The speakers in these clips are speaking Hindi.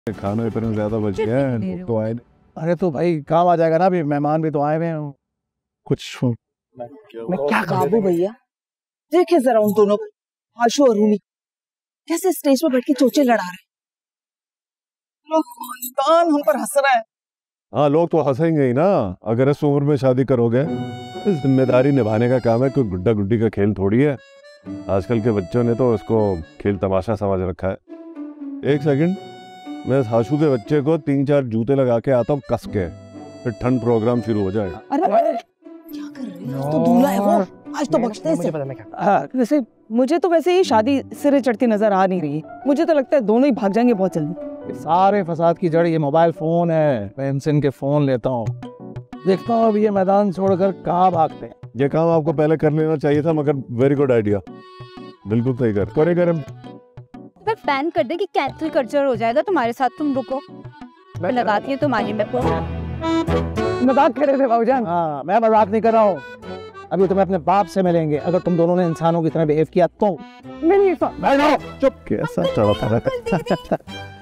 खाना इतना ज्यादा बच गया है तो आए। अरे तो भाई काम आ जाएगा ना, अभी मेहमान भी तो आए हुए हैं कुछ। मैं क्या बाबू भैया देखे जरा उन दोनों को, आशु और रूनी कैसे स्टेज पर बैठ के चोचे लड़ा रहे। लोग खानदान हम पर हंस रहा है। हाँ लोग तो हंसेंगे ही ना, अगर इस उम्र में शादी करोगे। जिम्मेदारी निभाने का काम है, कोई गुड्डा गुड्डी का खेल थोड़ी है। आजकल के बच्चों ने तो इसको खेल तमाशा समझ रखा है। एक सेकंड, मैं इस हाशू के बच्चे को 3-4 जूते लगा के आता हूँ कस के, फिर ठंड प्रोग्राम शुरू हो जाएगा। अरे क्या कर रही है? तो दूल्हा है वो, आज तो बख्शते हैं इसे। वैसे मुझे तो वैसे ही शादी सिरे चढ़ती नजर आ नहीं रही। मुझे तो लगता है दोनों ही भाग जाएंगे बहुत जल्दी। सारे फसाद की जड़ ये मोबाइल फोन है। मैं इनसे इनके फोन लेता हूँ, देखता हूँ अब ये मैदान छोड़कर कहाँ भागते हैं। ये काम आपको पहले कर लेना चाहिए था, मगर वेरी गुड आइडिया, बिल्कुल सही कर पर बैन कर दे कि कैंसिल कल्चर हो जाएगा तुम्हारे साथ, तुम रुको। मैं लगाती है तुम्हारी में मजाक कर रहे थे भाऊजान। हाँ मैं मजाक नहीं कर रहा हूँ। अभी तुम्हें अपने बाप से मिलेंगे, अगर तुम दोनों ने इंसानों की तरह बिहेव किया तो। चुप, कैसा चढ़ा था।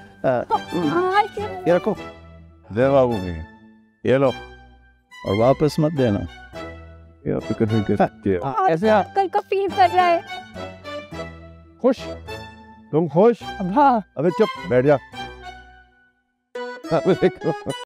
ये रखो, दे बाबू जी, ये लो, और वापस मत देना। ये फिक्र नहीं कर। ऐसे कल का फील कर रहा है। खुश, तुम खुश? हाँ अबे चुप बैठ जा।